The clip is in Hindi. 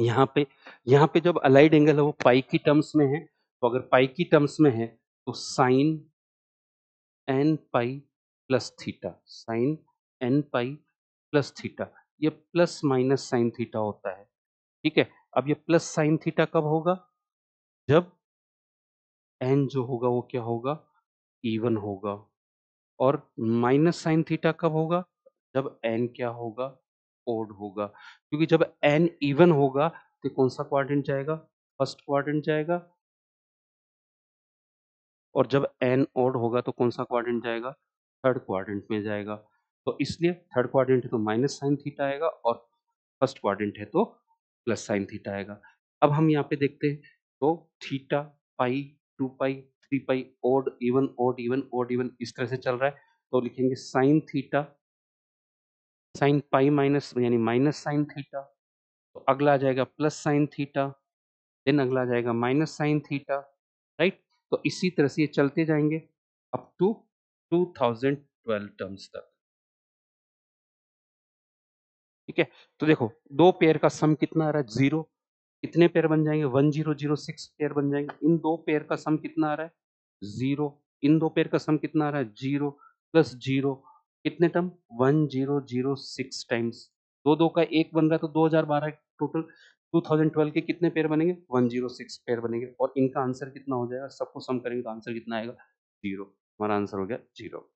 यहाँ पे जब अलाइड एंगल है वो पाई की टर्म्स में है, तो अगर पाई की टर्म्स में है तो sine n pi plus theta, sine n pi plus theta, ये प्लस माइनस साइन थीटा होता है। ठीक है, अब ये प्लस साइन थीटा कब होगा? जब एन जो होगा वो क्या होगा? इवन होगा। और माइनस साइन थीटा कब होगा? जब एन क्या होगा? ओड होगा। क्योंकि जब एन इवन होगा तो कौन सा क्वाड्रेंट जाएगा? फर्स्ट क्वाड्रेंट जाएगा। और जब एन ओड होगा तो कौन सा क्वाड्रेंट जाएगा? थर्ड क्वाड्रेंट में जाएगा। तो इसलिए थर्ड क्वाड्रेंट है तो माइनस साइन थीटा आएगा और फर्स्ट क्वाड्रेंट है तो प्लस साइन थीटा आएगा। अब हम यहाँ पे देखते हैं तो theta, pi, 2 pi, 3 pi, odd even, odd even, odd even इस तरह से चल रहा है। तो लिखेंगे sine theta, sine pi minus यानी माइनस साइन थीटा, तो अगला आ जाएगा प्लस साइन थीटा, देन अगला आ जाएगा माइनस साइन थीटा, राइट? तो इसी तरह से ये चलते जाएंगे अप टू 2012 टर्म्स तक। ठीक है, तो देखो दो पेयर का सम कितना आ रहा है? 0। कितने पेयर बन जाएंगे? 1006 पेयर बन जाएंगे। इन दो पेयर का सम कितना आ रहा है? 0। इन दो पेयर का सम कितना आ रहा है? 0 प्लस 0, कितने टर्म? 1006 टाइम्स। दो दो का एक बन रहा है तो 2012 टोटल 2012 के कितने पेयर बनेंगे? 106 पेयर बनेंगे। और इनका आंसर कितना हो जाएगा? सबको सम करेंगे तो आंसर कितना आएगा? 0। हमारा आंसर हो गया 0।